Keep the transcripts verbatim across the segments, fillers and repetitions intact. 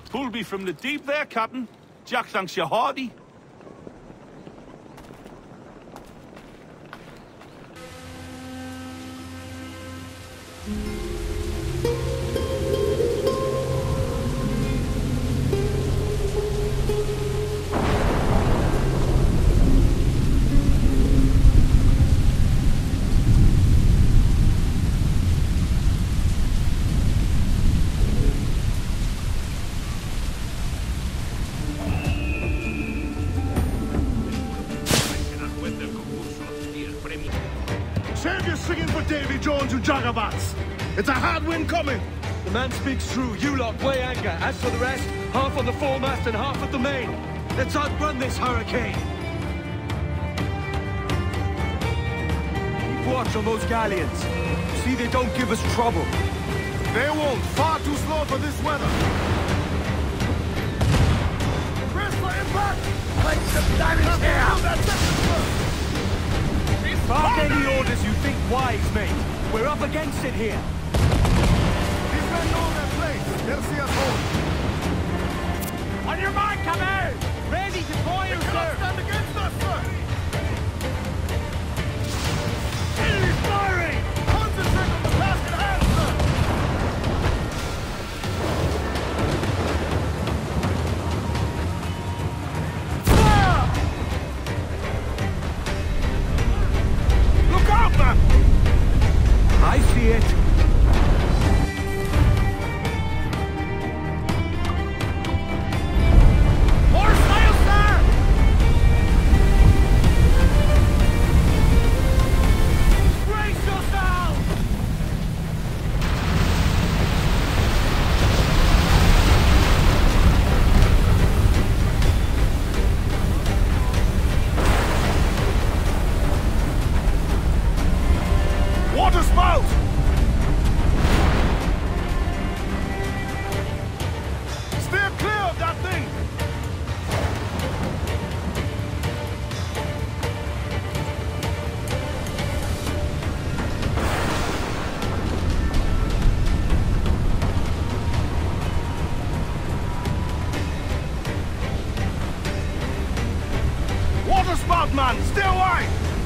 Pulled me from the deep there, Captain. Jack thanks you hearty. Save your singing for Davy Jones, you jagabats! It's a hard wind coming! The man speaks true. You lot weigh anchor. As for the rest, half on the foremast and half at the main. Let's outrun this hurricane. Keep watch on those galleons. See they don't give us trouble. They won't. Far too slow for this weather. Brace for impact! Make some damage here! Bark any orders you think wise, mate. We're up against it here. These men know their place. They'll see us home. On your mark, come out! Ready to fire, They cannot sir! stand against us, sir! Enemies firing! Concentrate on the task at hand, sir! Fire! Look out, man! I see it. More sail, sir! Brace yourself! Water spout! Steer clear of that thing! Water spout, man! Stay wide!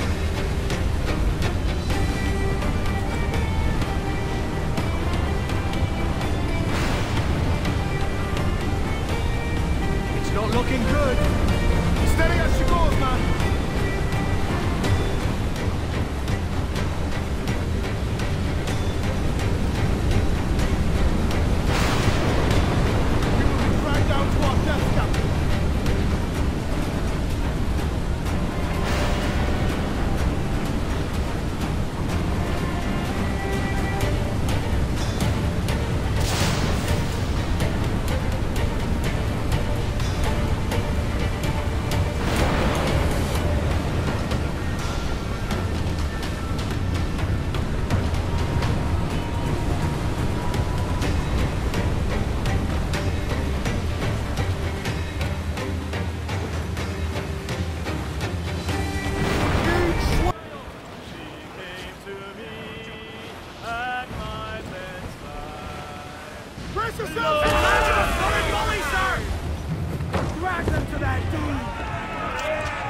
It's not looking good. Steady as she goes, man! We will be dragged down to our death, Captain. Brace yourself! Sorry, bully, sir! Drag them to that dude!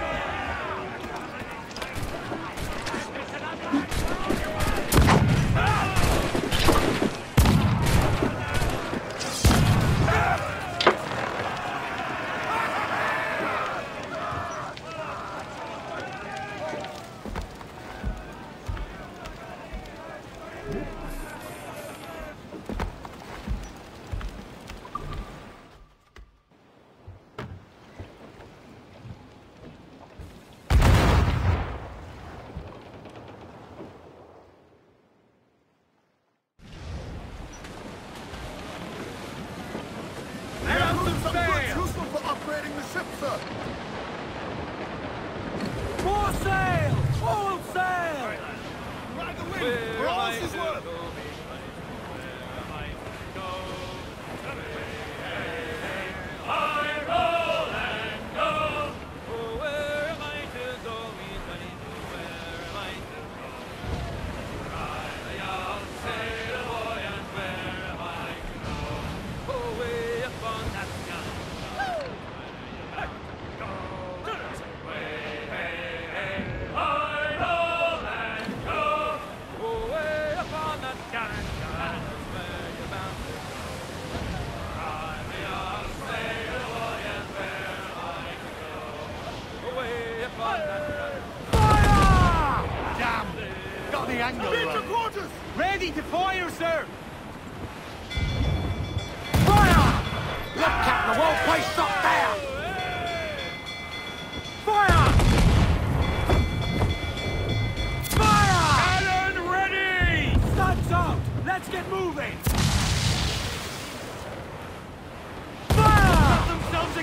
Useful for upgrading the ship, sir. More sail! All sail! Ride the wind. For all she's worth.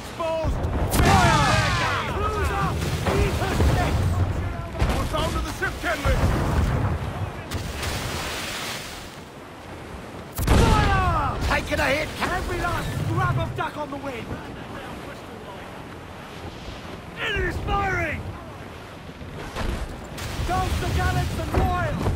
exposed! Fire! Loser! Eat her six! What's down to the ship, Kenley? Fire! Taking a hit! Every last scrap of duck on the wind! Enemy's firing! Dogs the gallants and royals!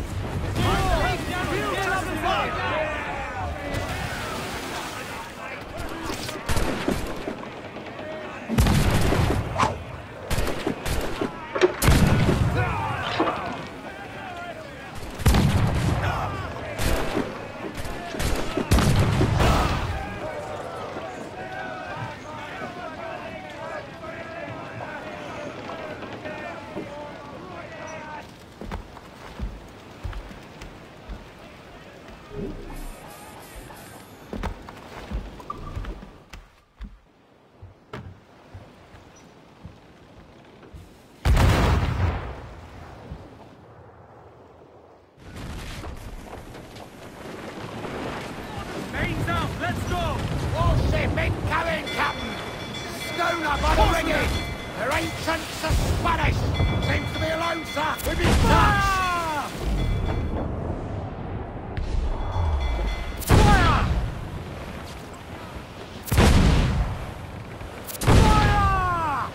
Mains out, let's go! Warship incoming, Captain! Schooner by the rigging! They're ancients are Spanish! Seems to be alone, sir! We've been touched! Fire! Fire!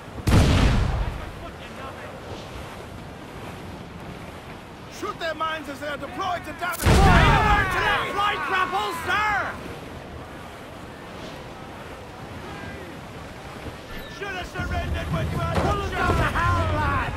Shoot their mines as they are deployed to damage. Fire to that flight grapple, sir! Should have surrendered when you had Pull the us shot. down the howl, lads!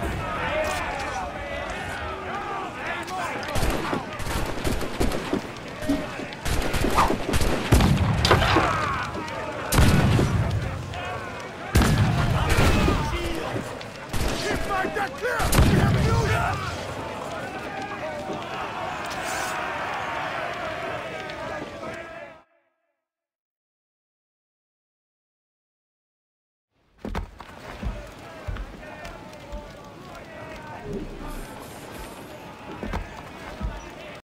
Ship back that clear! We have used it!